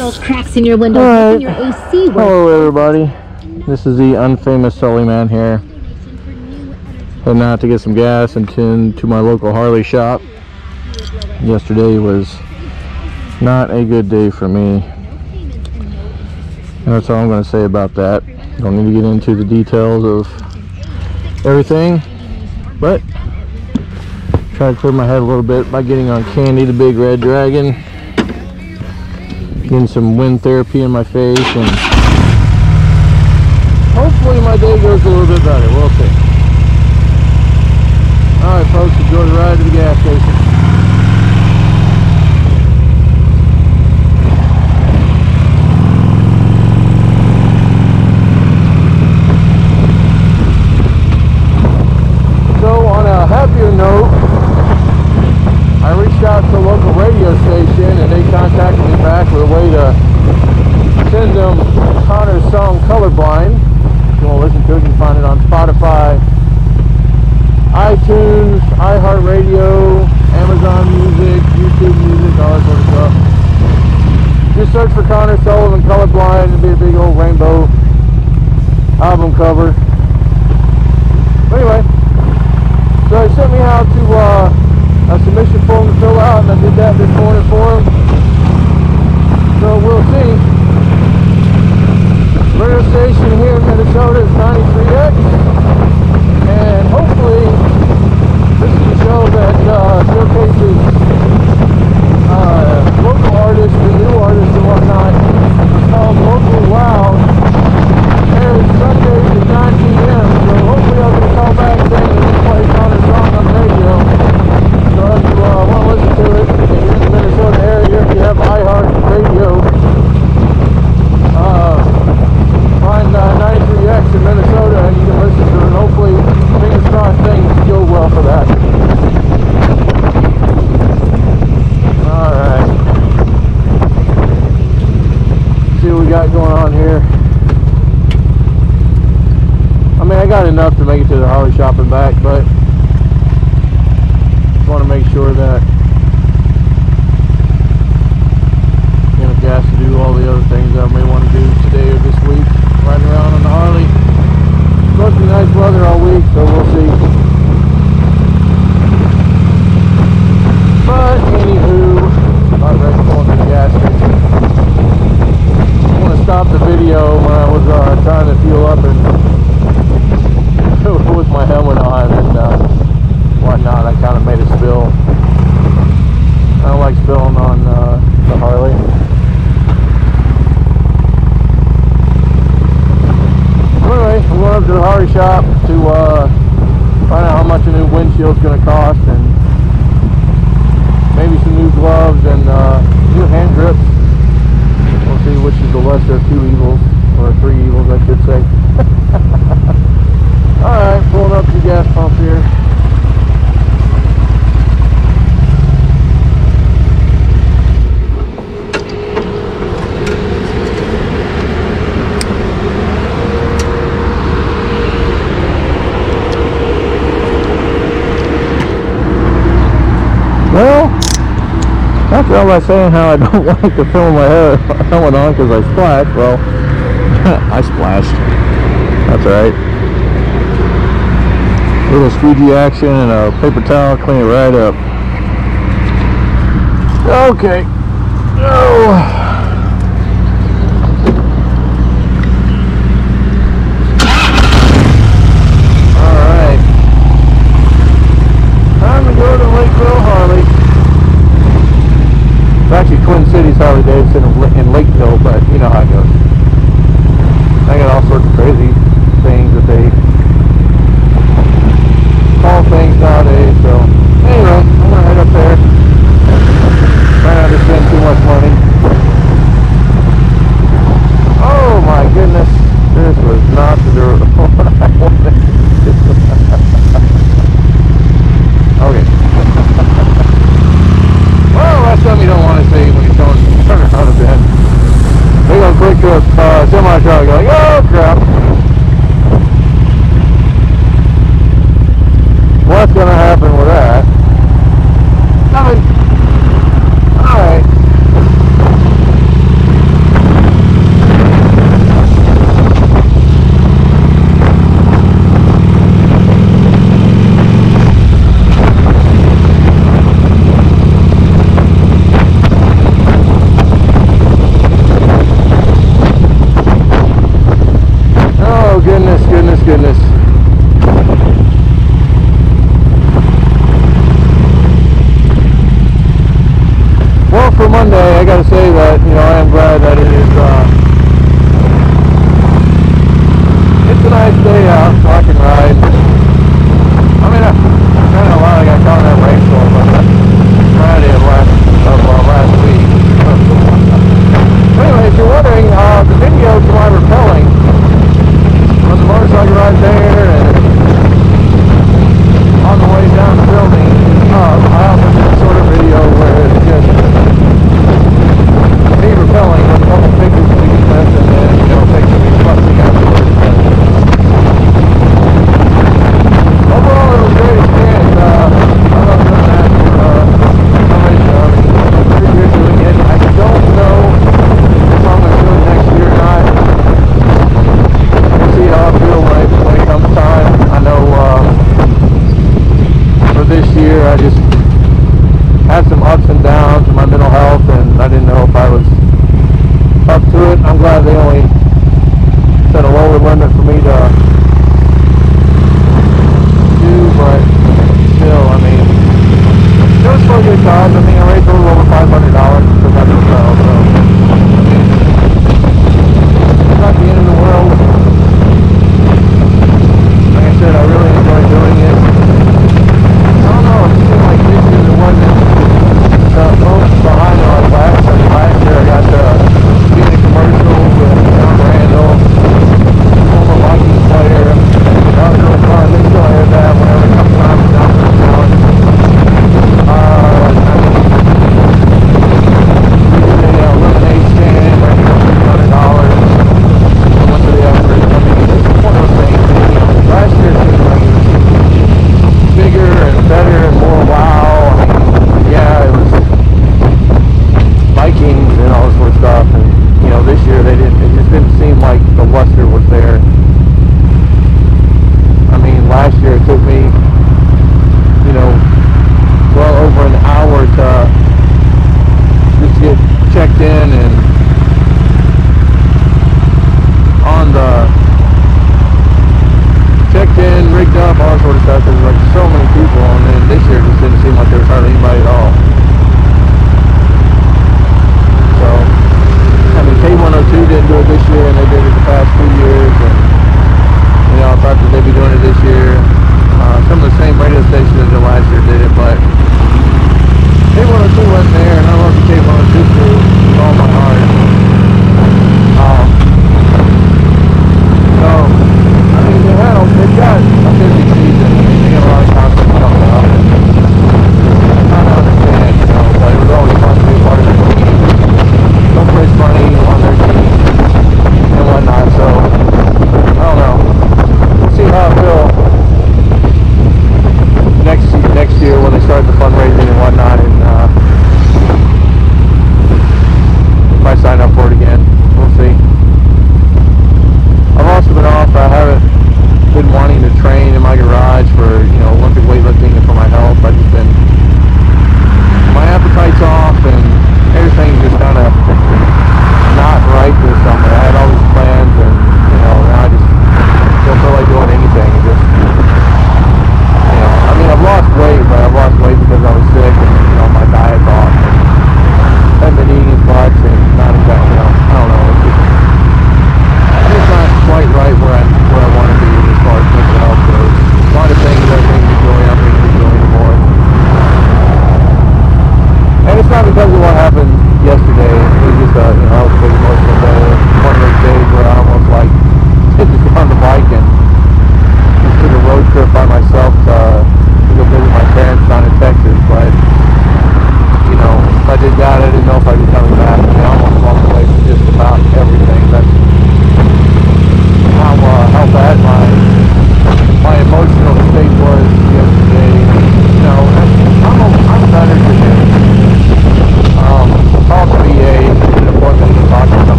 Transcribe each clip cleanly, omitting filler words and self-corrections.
those cracks in your windows, making your AC work. Hello everybody, this is the unfamous Sully Man here, heading out to get some gas and to my local Harley shop. Yesterday was not a good day for me, and that's all I'm going to say about that. Don't need to get into the details of everything, but try to clear my head a little bit by getting on Candy the Big Red Dragon, getting some wind therapy in my face, and hopefully my day goes a little bit better. We'll see. Alright folks, enjoy the ride to the gas station. So on a happier note, I reached out to a local radio station and they contacted me back with a way to send them Connor's song Colorblind. If you want to listen to it, you can find it on Spotify, iTunes, iHeartRadio, Amazon Music, YouTube Music, all that sort of stuff. Just search for Connor Sullivan Colorblind. It'll be a big old rainbow album cover. But anyway, so they sent me out to a submission form to fill out, and I did that this morning for them. So we'll see. Radio station here in Minnesota is 93X, and hopefully this is a show that showcases local artists and new artists and whatnot. It's called Local Loud. Airs Sundays at 9 p.m. So hopefully I'll get a call back saying that we play Connor's song on the radio. So if you want to listen to it, if you're in the Minnesota area, if you have iHeartRadio, find 93X in Minnesota and you can listen to it, and hopefully, fingers crossed, things go well for that. Alright. See what we got going on here. I mean, I got enough to make it to the Harley shop and back, but just want to make sure that enough gas to do all the other things that I may want to do today or this week. Riding around on the Harley. It's supposed to be nice weather all week, so we'll see. But anywho, about ready to pull into the gas station. I want to stop the video when I was trying to fuel up and with my helmet on and whatnot. I kind of made a spill. I don't like spilling on the Harley. Anyway, I'm going up to the Harley shop to find out how much a new windshield's going to cost, and maybe some new gloves and new hand grips. We'll see which is the lesser of two evils, or three evils I should say. Alright, pulling up to the gas pump here. Well, after all by saying how I don't like to film my helmet on because I splashed, well, I splashed. That's alright. A little squeegee action and a paper towel, clean it right up. Okay. Oh. Alright. Time to go to Lakeville Harley. It's actually Twin Cities Harley Davidson in Lakeville, but you know how it goes. I got all sorts of crazy things that they call things nowadays, so anyway, I'm gonna head up there. Try not to spend too much money. Oh my goodness, this was not the what I wanted. Okay. Well, that's something you don't want to see when you're turning around a bend. They're gonna click to a semi-truck like, oh crap. What's gonna happen with that? Nothing. Alright. Monday, I gotta say that, you know, I am glad that it is, it's a nice day out, so I can ride. I mean, I kind of lied, I got caught in that rainstorm, but that's Friday of last week. Anyway, if you're wondering, the video to my rappelling on the motorcycle ride there and on the way down the building, I also did a sort of video where it's just me rappelling with a couple pictures to begin with, and then, you know, pictures of me fussing afterwards. Overall, it was a great experience. I love doing that for somebody. I'm pretty good doing it. I don't know if I'm going to do it next year or not. We'll see how I feel when it comes time. I know for this year I just had some ups and downs in my mental health, and I didn't know if I was up to it. I'm glad they only set a lower limit for me to do, but still, I mean, it was for a good cause. I mean, I raised a little over $500 for that hotel, so it's not the end of the world. Like I said, I really enjoy doing it. I don't know, it seemed like this year there wasn't the folks behind it like last year. Last year I got to be in a commercial with John Randall, former Vikings player. That was really fun. They still air that whenever it comes time to down for the challenge. We did a lemonade stand, raised $300. Went to the effort. I mean, it's one of those things. You know, last year it seemed like it was bigger and better and more wow. I mean, yeah, it was Vikings and all this sort of stuff, and you know, this year it just didn't seem like the luster was there. I mean, last year it took me, you know, well over an hour to just get checked in and on the checked in, rigged up, all that sort of stuff. There was like so many people, and then this year it just didn't seem like there was hardly anybody at all. So, I mean, K102 didn't do it this year, and they did it the past 2 years, and you know, I thought that they'd be doing it this year. Some of the same radio stations that did last year did it, but K102 wasn't there, and I love the K102 crew with all my heart.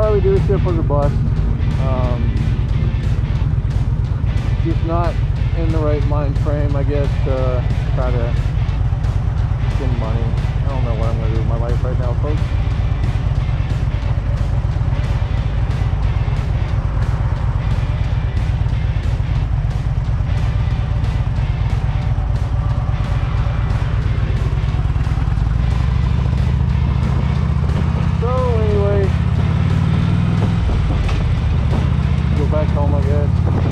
Harley dealership was a bust. Just not in the right mind frame, I guess, to try to spend money. I don't know what I'm going to do with my life right now, folks. So anyway, go back home, I guess.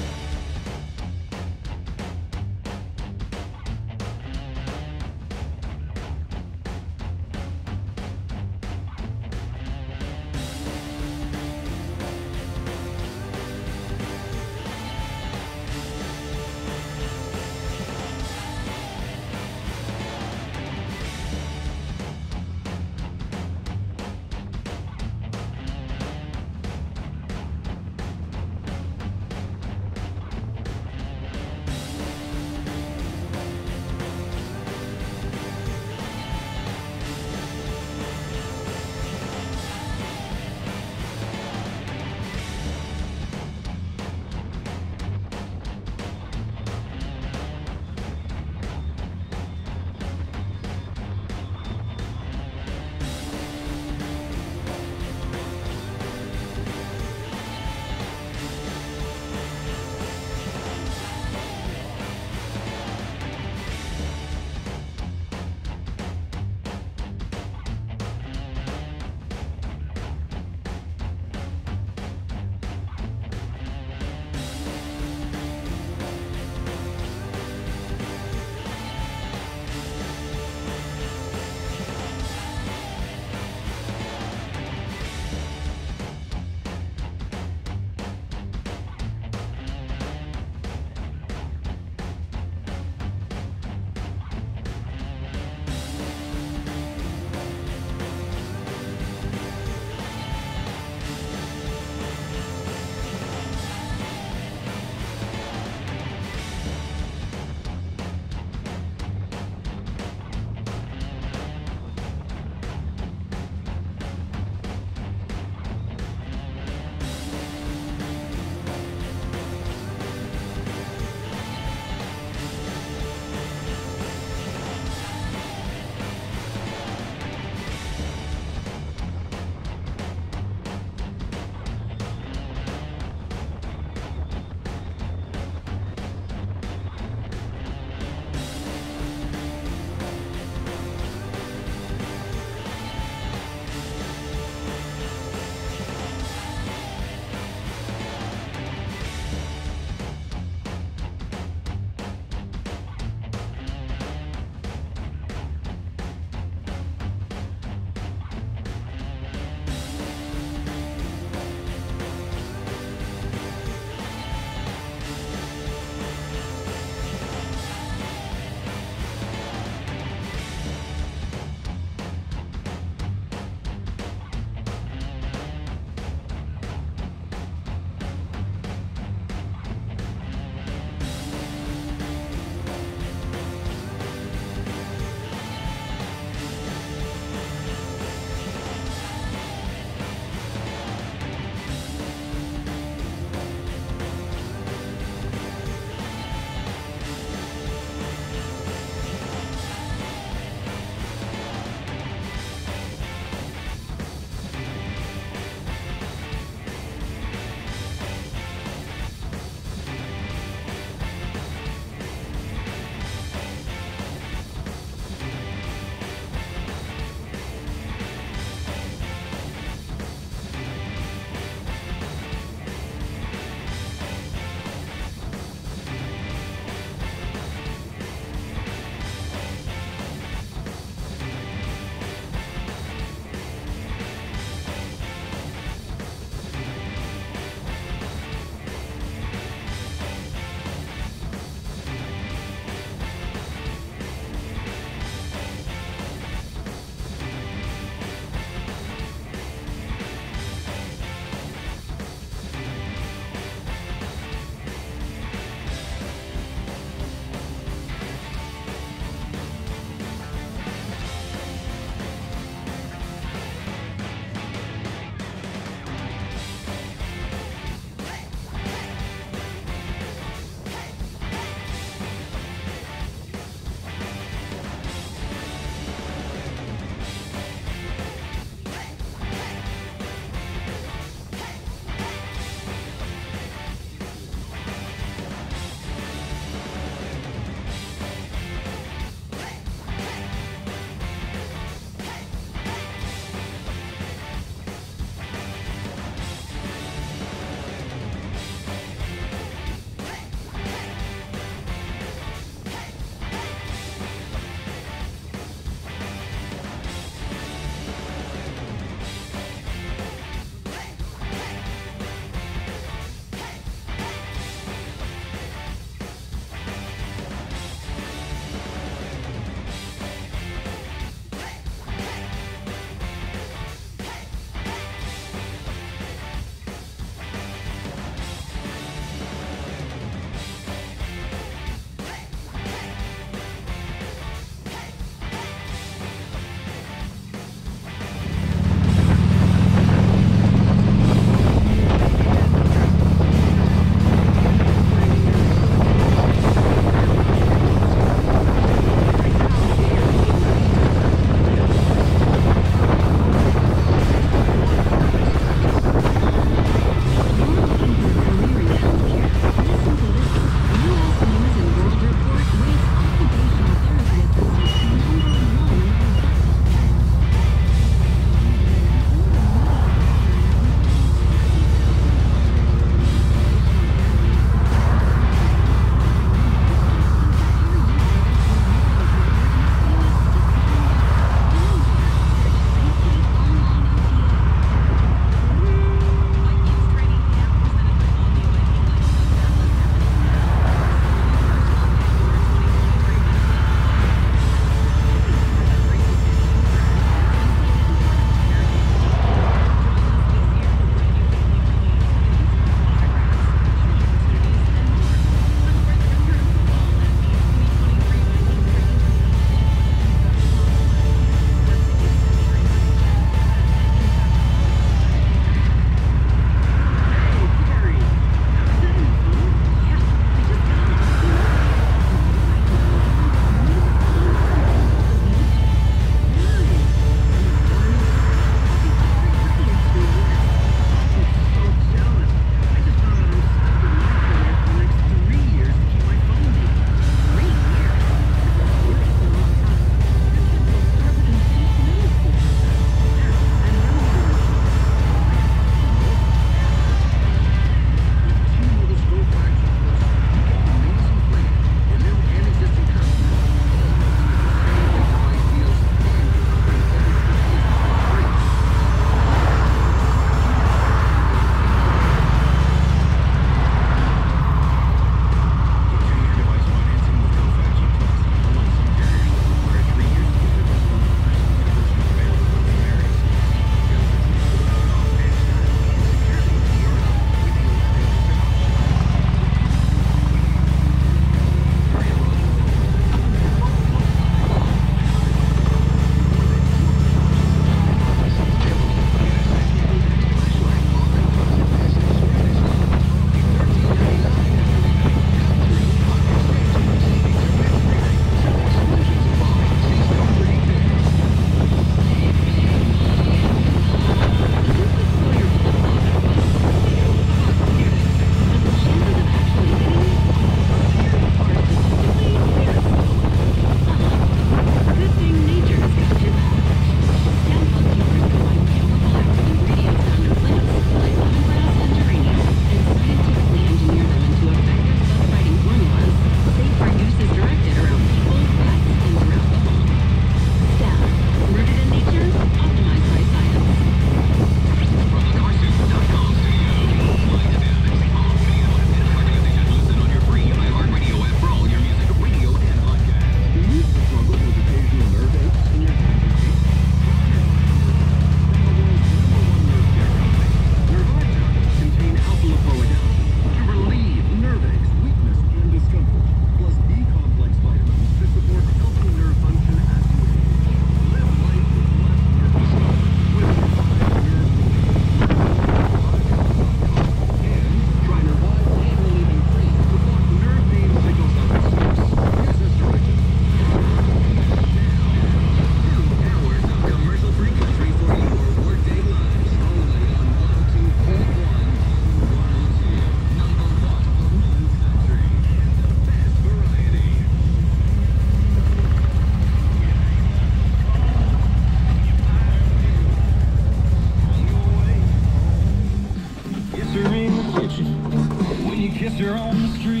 stranger on the street.